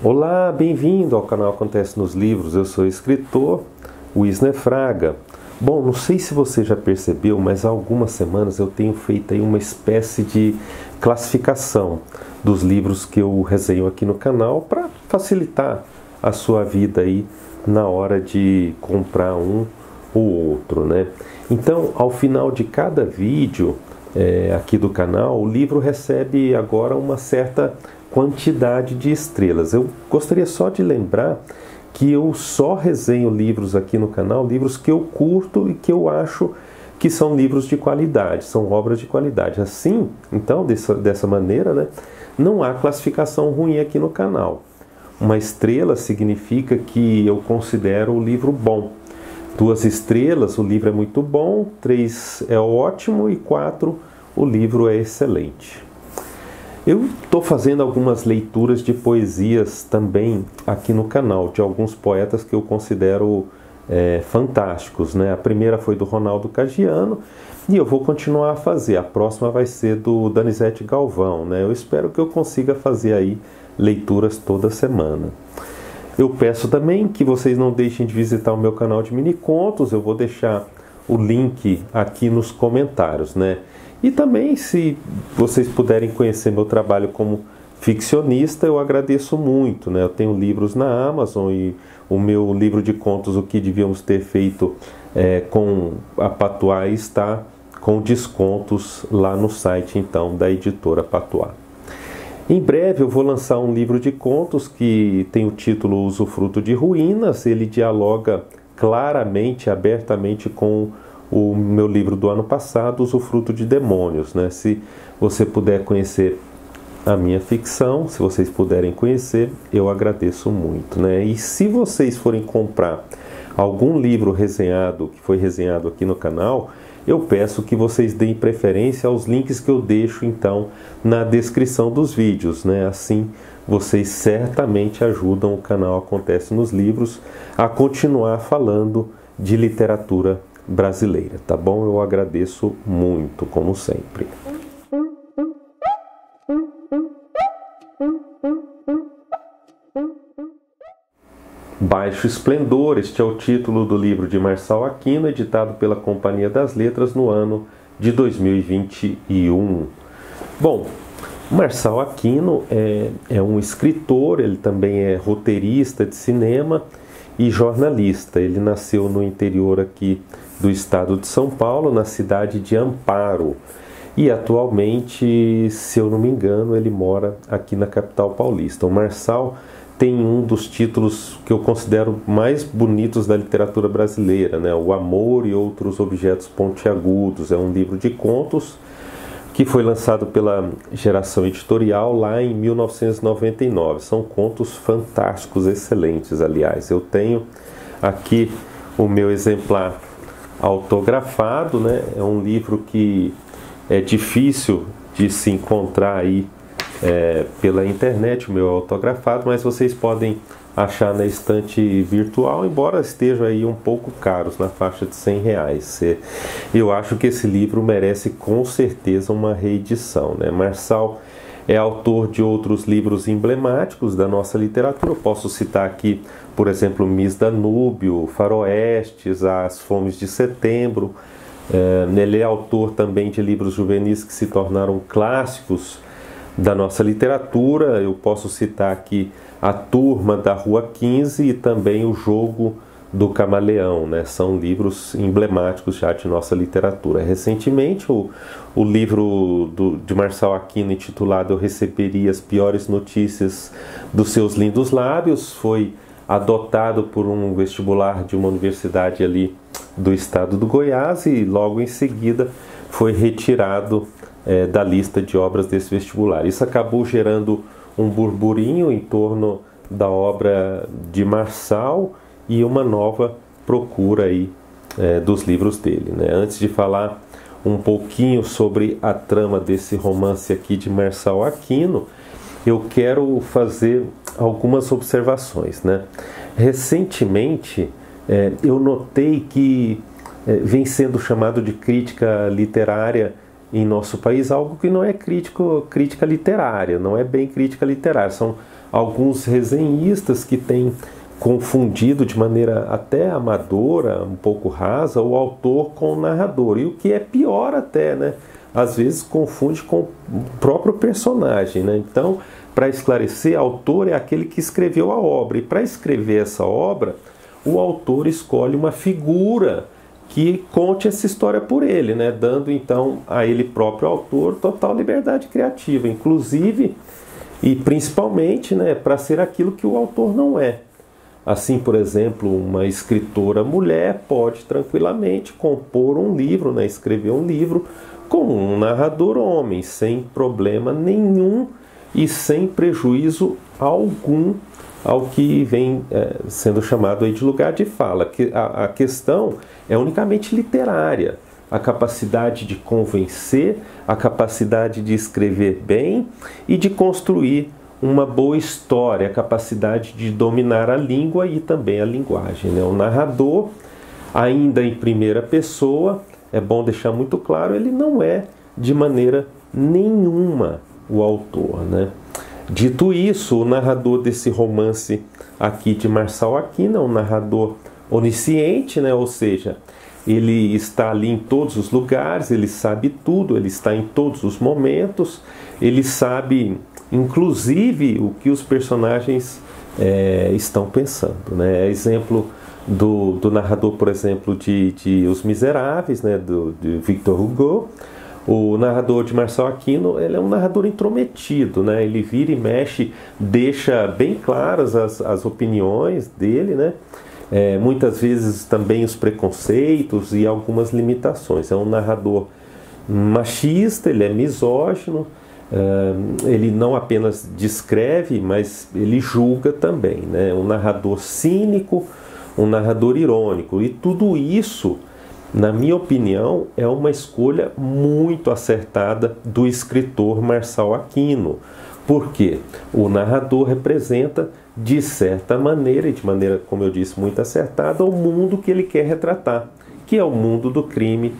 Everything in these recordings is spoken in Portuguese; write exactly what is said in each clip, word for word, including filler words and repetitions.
Olá, bem-vindo ao canal Acontece nos Livros. Eu sou o escritor Wisner Fraga. Bom, não sei se você já percebeu, mas há algumas semanas eu tenho feito aí uma espécie de classificação dos livros que eu resenho aqui no canal para facilitar a sua vida aí na hora de comprar um ou outro, né? Então, ao final de cada vídeo é, aqui do canal, o livro recebe agora uma certa quantidade de estrelas. Eu gostaria só de lembrar que eu só resenho livros aqui no canal, livros que eu curto e que eu acho que são livros de qualidade, são obras de qualidade. Assim, então, dessa, dessa maneira, né, não há classificação ruim aqui no canal. Uma estrela significa que eu considero o livro bom. Duas estrelas, o livro é muito bom. Três é ótimo. E quatro, o livro é excelente. Eu estou fazendo algumas leituras de poesias também aqui no canal, de alguns poetas que eu considero é, fantásticos, né? A primeira foi do Ronaldo Caggiano e eu vou continuar a fazer. A próxima vai ser do Danizete Galvão, né? Eu espero que eu consiga fazer aí leituras toda semana. Eu peço também que vocês não deixem de visitar o meu canal de mini contos. Eu vou deixar o link aqui nos comentários, né? E também, se vocês puderem conhecer meu trabalho como ficcionista, eu agradeço muito, né? Eu tenho livros na Amazon e o meu livro de contos, O que Devíamos Ter Feito é, com a Patuá, está com descontos lá no site, então, da editora Patuá. Em breve eu vou lançar um livro de contos que tem o título Usufruto de Ruínas. Ele dialoga claramente, abertamente com o meu livro do ano passado, Usufruto de Demônios, né? Se você puder conhecer a minha ficção, se vocês puderem conhecer, eu agradeço muito, né? E se vocês forem comprar algum livro resenhado, que foi resenhado aqui no canal, eu peço que vocês deem preferência aos links que eu deixo, então, na descrição dos vídeos, né? Assim, vocês certamente ajudam o canal Acontece nos Livros a continuar falando de literatura brasileira, tá bom? Eu agradeço muito, como sempre. Baixo Esplendor, este é o título do livro de Marçal Aquino, editado pela Companhia das Letras no ano de dois mil e vinte e um. Bom, Marçal Aquino é, é um escritor, ele também é roteirista de cinema e jornalista. Ele nasceu no interior aqui do estado de São Paulo, na cidade de Amparo. E atualmente, se eu não me engano, ele mora aqui na capital paulista. O Marçal tem um dos títulos que eu considero mais bonitos da literatura brasileira, né? O Amor e Outros Objetos Pontiagudos. É um livro de contos que foi lançado pela Geração Editorial lá em mil novecentos e noventa e nove. São contos fantásticos, excelentes, aliás. Eu tenho aqui o meu exemplar autografado, né? É um livro que é difícil de se encontrar aí é, pela internet, o meu autografado, mas vocês podem achar na estante virtual, embora esteja aí um pouco caros, na faixa de cem reais. Eu acho que esse livro merece com certeza uma reedição, né? Marçal é autor de outros livros emblemáticos da nossa literatura. Eu posso citar aqui, por exemplo, Miss Danúbio, Faroestes, As Fomes de Setembro. Ele é autor também de livros juvenis que se tornaram clássicos da nossa literatura. Eu posso citar aqui A Turma da Rua quinze e também O Jogo do Camaleão, né? São livros emblemáticos já de nossa literatura. Recentemente, o, o livro do, de Marçal Aquino, intitulado Eu Receberia as Piores Notícias dos Seus Lindos Lábios, foi adotado por um vestibular de uma universidade ali do estado do Goiás e logo em seguida foi retirado é, da lista de obras desse vestibular. Isso acabou gerando um burburinho em torno da obra de Marçal e uma nova procura aí é, dos livros dele, né? Antes de falar um pouquinho sobre a trama desse romance aqui de Marçal Aquino, eu quero fazer algumas observações, né? Recentemente, é, eu notei que é, vem sendo chamado de crítica literária em nosso país algo que não é crítico, crítica literária, não é bem crítica literária, são alguns resenhistas que têm confundido de maneira até amadora, um pouco rasa, o autor com o narrador. E o que é pior até, né? Às vezes confunde com o próprio personagem, né? Então, para esclarecer, autor é aquele que escreveu a obra. E para escrever essa obra, o autor escolhe uma figura que conte essa história por ele, né? Dando então a ele próprio autor total liberdade criativa, inclusive e principalmente, né, para ser aquilo que o autor não é. Assim, por exemplo, uma escritora mulher pode tranquilamente compor um livro, né, escrever um livro com um narrador homem, sem problema nenhum e sem prejuízo algum ao que vem é, sendo chamado aí de lugar de fala. Que a, a questão é unicamente literária, a capacidade de convencer, a capacidade de escrever bem e de construir uma boa história, a capacidade de dominar a língua e também a linguagem, né? O narrador, ainda em primeira pessoa, é bom deixar muito claro, ele não é de maneira nenhuma o autor, né? Dito isso, o narrador desse romance aqui de Marçal Aquino é um narrador onisciente, né? Ou seja, ele está ali em todos os lugares, ele sabe tudo, ele está em todos os momentos, ele sabe, inclusive, o que os personagens é, estão pensando, né? Exemplo do, do narrador, por exemplo, de, de Os Miseráveis, né? do, de Victor Hugo. O narrador de Marçal Aquino, ele é um narrador intrometido, né? Ele vira e mexe, deixa bem claras as, as opiniões dele, né? É, muitas vezes também os preconceitos e algumas limitações. É um narrador machista, ele é misógino, é, ele não apenas descreve, mas ele julga também, né? Um narrador cínico, um narrador irônico, e tudo isso, na minha opinião, é uma escolha muito acertada do escritor Marçal Aquino, porque o narrador representa, de certa maneira, e de maneira, como eu disse, muito acertada, o mundo que ele quer retratar, que é o mundo do crime,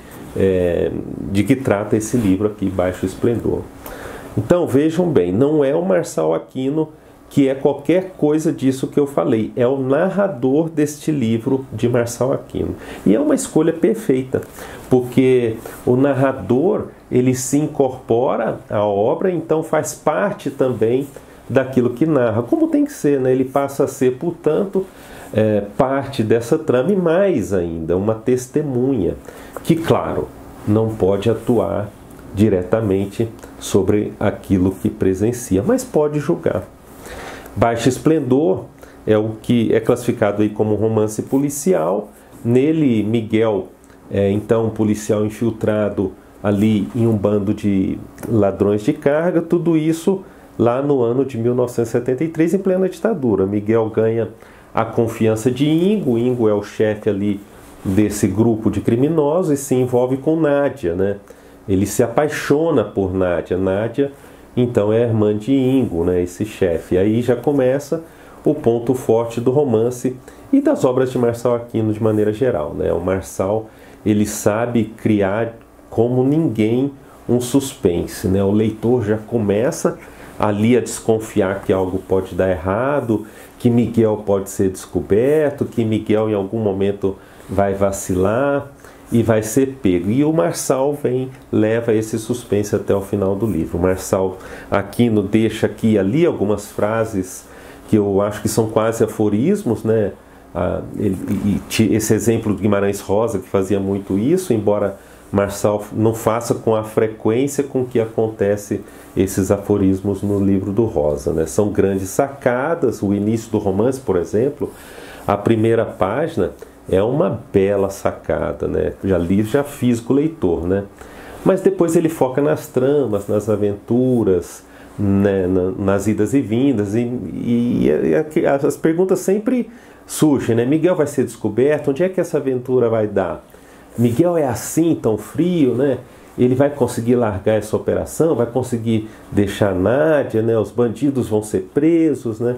é, de que trata esse livro aqui, Baixo Esplendor. Então, vejam bem, não é o Marçal Aquino que é qualquer coisa disso que eu falei, é o narrador deste livro de Marçal Aquino. E é uma escolha perfeita, porque o narrador, ele se incorpora à obra, então faz parte também daquilo que narra, como tem que ser, né? Ele passa a ser, portanto, é, parte dessa trama e mais ainda, uma testemunha, que, claro, não pode atuar diretamente sobre aquilo que presencia, mas pode julgar. Baixo Esplendor é o que é classificado aí como um romance policial. Nele, Miguel é então um policial infiltrado ali em um bando de ladrões de carga, tudo isso lá no ano de mil novecentos e setenta e três, em plena ditadura. Miguel ganha a confiança de Ingo, Ingo é o chefe ali desse grupo de criminosos e se envolve com Nádia, né? Ele se apaixona por Nádia, Nádia então é a irmã de Ingo, né, esse chefe. Aí já começa o ponto forte do romance e das obras de Marçal Aquino de maneira geral, né? O Marçal, ele sabe criar como ninguém um suspense, né? O leitor já começa ali a desconfiar que algo pode dar errado, que Miguel pode ser descoberto, que Miguel em algum momento vai vacilar e vai ser pego. E o Marçal vem, leva esse suspense até o final do livro. O Marçal Aquino deixa aqui e ali algumas frases que eu acho que são quase aforismos, né? Ah, ele, e esse exemplo do Guimarães Rosa, que fazia muito isso, embora Marçal não faça com a frequência com que acontece esses aforismos no livro do Rosa, né? São grandes sacadas. O início do romance, por exemplo, a primeira página é uma bela sacada, né? Já li, já fiz com o leitor, né? Mas depois ele foca nas tramas, nas aventuras, né? nas idas e vindas, e, e, e as perguntas sempre surgem, né? Miguel vai ser descoberto? Onde é que essa aventura vai dar? Miguel é assim, tão frio, né? Ele vai conseguir largar essa operação? Vai conseguir deixar Nádia, né? Os bandidos vão ser presos, né?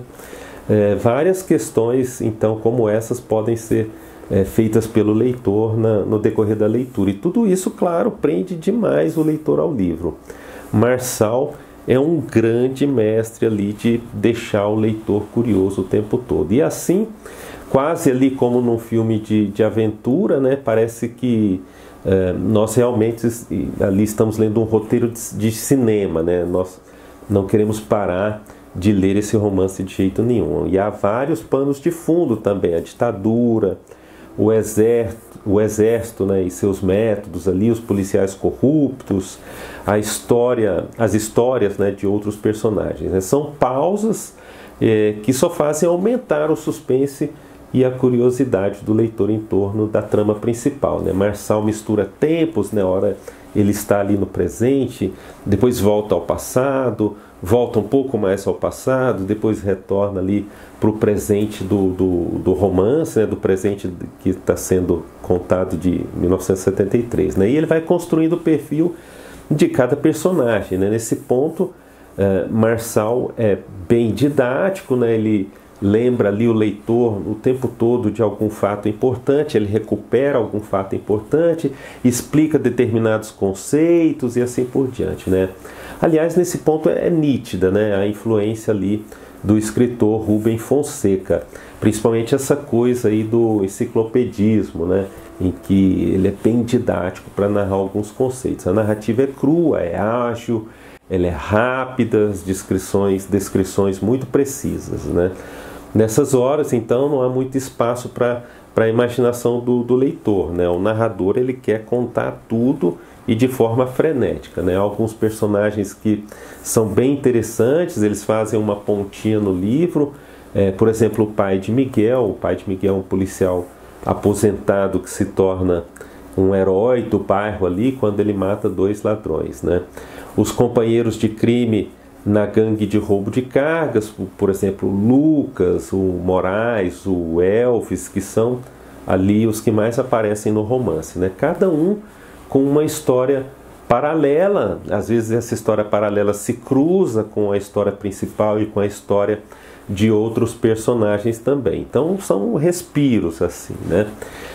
É, várias questões, então, como essas podem ser É, feitas pelo leitor na, no decorrer da leitura. E tudo isso, claro, prende demais o leitor ao livro. Marçal é um grande mestre ali de deixar o leitor curioso o tempo todo. E assim, quase ali como num filme de, de aventura, né, parece que é, nós realmente ali estamos lendo um roteiro de, de cinema, né? Nós não queremos parar de ler esse romance de jeito nenhum. E há vários panos de fundo também, a ditadura, o exército, o exército, né, e seus métodos ali, os policiais corruptos, a história, as histórias, né, de outros personagens, né? São pausas é, que só fazem aumentar o suspense e a curiosidade do leitor em torno da trama principal, né? Marçal mistura tempos, né? Hora ele está ali no presente, depois volta ao passado, volta um pouco mais ao passado, depois retorna ali para o presente do, do, do romance, né? Do presente que está sendo contado de mil novecentos e setenta e três, né? E ele vai construindo o perfil de cada personagem, né? Nesse ponto, uh, Marçal é bem didático, né? Ele lembra ali o leitor o tempo todo de algum fato importante, ele recupera algum fato importante, explica determinados conceitos e assim por diante, né? Aliás, nesse ponto é nítida, né, a influência ali do escritor Rubem Fonseca, principalmente essa coisa aí do enciclopedismo, né, em que ele é bem didático para narrar alguns conceitos. A narrativa é crua, é ágil, ela é rápida, as descrições, descrições muito precisas, né? Nessas horas, então, não há muito espaço para a imaginação do, do leitor, né? O narrador ele quer contar tudo e de forma frenética, né? Alguns personagens que são bem interessantes, eles fazem uma pontinha no livro, é, por exemplo, o pai de Miguel. O pai de Miguel é um policial aposentado que se torna um herói do bairro ali quando ele mata dois ladrões, né? Os companheiros de crime na gangue de roubo de cargas, por exemplo, o Lucas, o Moraes, o Elvis, que são ali os que mais aparecem no romance, né? Cada um com uma história paralela, às vezes essa história paralela se cruza com a história principal e com a história de outros personagens também. Então são respiros assim, né?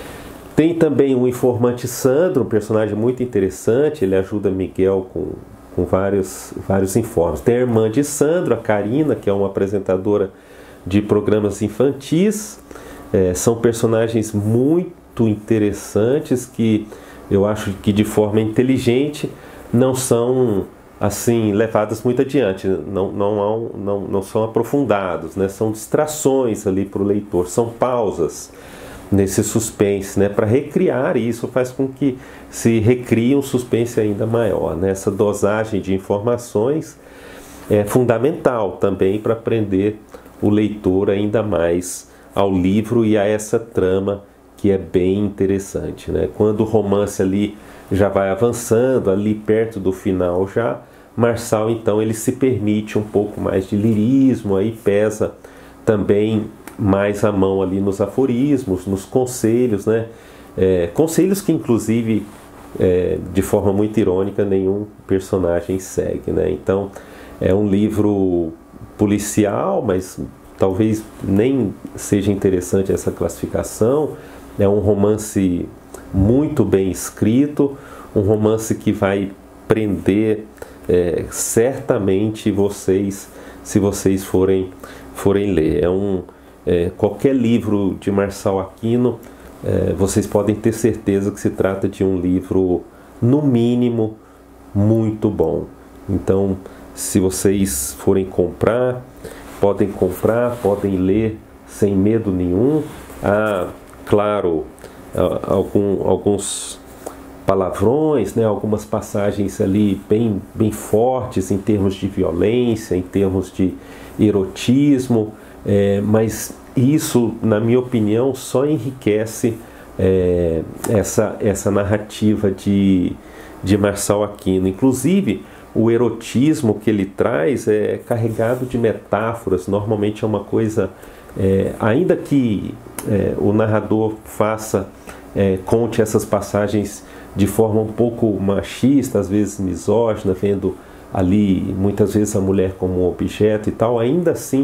Tem também o informante Sandro, um personagem muito interessante, ele ajuda Miguel com com vários, vários informes. Tem a irmã de Sandro, a Karina, que é uma apresentadora de programas infantis. É, são personagens muito interessantes que eu acho que de forma inteligente não são assim levadas muito adiante, não, não, não, não são aprofundados, né? São distrações ali para o leitor, são pausas nesse suspense, né, para recriar isso, faz com que se recrie um suspense ainda maior, né? Essa dosagem de informações é fundamental também para prender o leitor ainda mais ao livro e a essa trama que é bem interessante, né? Quando o romance ali já vai avançando, ali perto do final já, Marçal então ele se permite um pouco mais de lirismo, aí pesa também mais a mão ali nos aforismos, nos conselhos, né? É, conselhos que inclusive é, de forma muito irônica nenhum personagem segue, né? Então é um livro policial, mas talvez nem seja interessante essa classificação. É um romance muito bem escrito, um romance que vai prender é, certamente vocês, se vocês forem, forem ler. É um É, qualquer livro de Marçal Aquino, é, vocês podem ter certeza que se trata de um livro, no mínimo, muito bom. Então, se vocês forem comprar, podem comprar, podem ler sem medo nenhum. Há, claro, algum, alguns palavrões, né, algumas passagens ali bem, bem fortes em termos de violência, em termos de erotismo. É, mas isso, na minha opinião, só enriquece é, essa, essa narrativa de, de Marçal Aquino. Inclusive, o erotismo que ele traz é carregado de metáforas, normalmente é uma coisa, é, ainda que é, o narrador faça, é, conte essas passagens de forma um pouco machista, às vezes misógina, vendo ali muitas vezes a mulher como um objeto e tal, ainda assim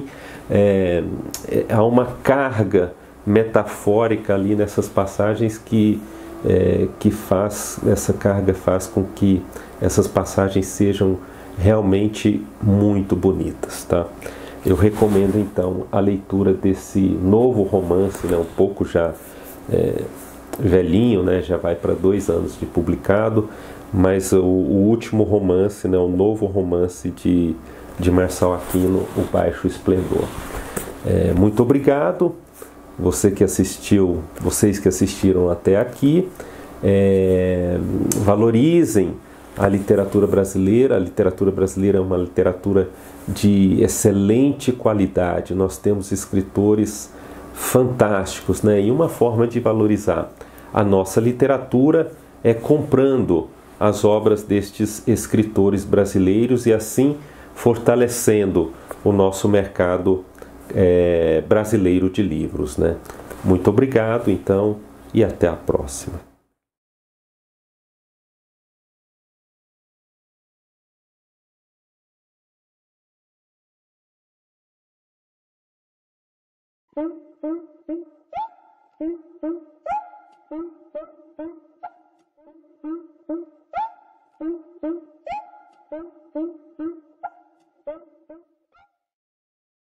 é, é, há uma carga metafórica ali nessas passagens que, é, que faz, essa carga faz com que essas passagens sejam realmente muito bonitas, tá? Eu recomendo então a leitura desse novo romance, né, um pouco já é, velhinho, né, já vai para dois anos de publicado, mas o, o último romance, né, o novo romance de, de Marçal Aquino, O Baixo Esplendor. É, muito obrigado, você que assistiu, vocês que assistiram até aqui. É, valorizem a literatura brasileira. A literatura brasileira é uma literatura de excelente qualidade. Nós temos escritores fantásticos, né? E uma forma de valorizar a nossa literatura é comprando as obras destes escritores brasileiros e assim fortalecendo o nosso mercado é, brasileiro de livros, né? Muito obrigado, então, e até a próxima.